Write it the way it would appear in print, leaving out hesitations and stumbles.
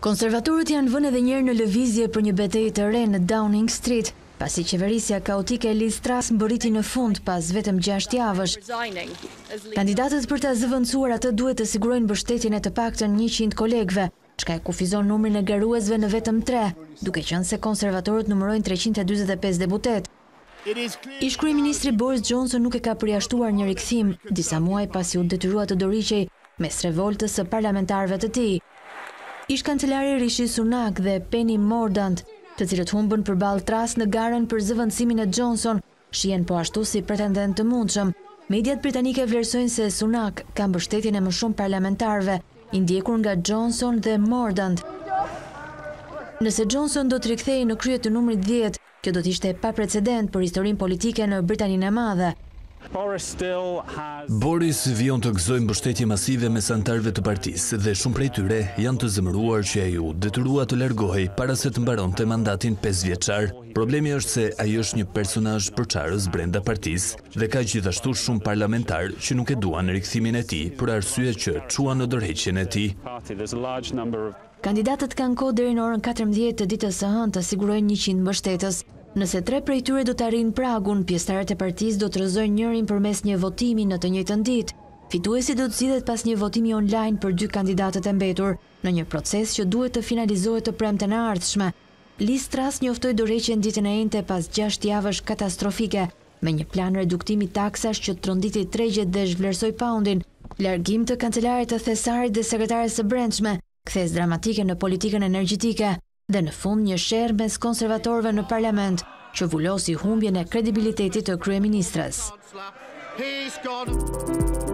Konservatorët janë vënë edhe njërë në lëvizje për një betejë të re në Downing Street, pasi qeverisja kaotike e Liz Truss mbërriti në fund pas vetëm 6 javësh. Kandidatët për ta zëvendësuar atë duhet të sigurojnë mbështetjen e të paktën 100 kolegëve, çka e kufizon numrin e garuesve në vetëm 3, duke qenë se konservatorët numërojnë 345 deputet. Ish kryeministri Boris Johnson nuk e ka përjashtuar një rikthim, disa muaj pasi u detyrua të dorëhiqej mes revoltës së parlamentarëve të tij. Ish kancelari Rishi Sunak dhe Penny Mordaunt, të cilët humbën përballë Truss në garën për zëvendësimin e Johnson, shihen po ashtu si pretendent të mundshëm. Mediat britanike vlerësojnë se Sunak ka mbështetjen e më shumë parlamentarëve, i ndjekur nga Johnson dhe Mordaunt. Nëse Johnson do të rikthehej në krye të numrit 10, kjo do të ishte pa precedent për historinë politike në Britaninë e Madhe. Boris vijon të gëzoj mbështetje masive mes anëtarëve të partisë dhe shumë prej tyre janë të zemëruar që ai u detyrua të largohej para se të mbaronte mandatin 5 vjeçar. Problemi është se ai është një personazh përçarës brenda partisë dhe ka gjithashtu shumë parlamentar që nuk e duan rikthimin e tij për arsye që çuan në dorëheqjen e tij. Kandidatët kanë kohë deri në orën 14 të ditës së hënë të sigurojnë 100 mbështetës. Nëse 3 prej tyre do të arrijnë pragun, pjesëtarët e partisë do të rrëzojnë njërin përmes një votimi në të njëjtën ditë. Fituesi do të zgjidhet pas një votimi online për 2 kandidatët e mbetur, në një proces që duhet të finalizohet të premten e ardhshme. Liz Truss njoftoi dorëheqjen ditën e njëjtë pas 6 javësh katastrofike, me një plan reduktimi taksash që tronditi tregjet dhe zhvlerësoi poundin, largim të kancelarit të thesarit dhe sekretares së brendshme, kthes dramatike në politikën energjetike, dhe në fund një sherrë mes konservatorëve në parlament, që vullosi humbjen e kredibilitetit të kryeministres.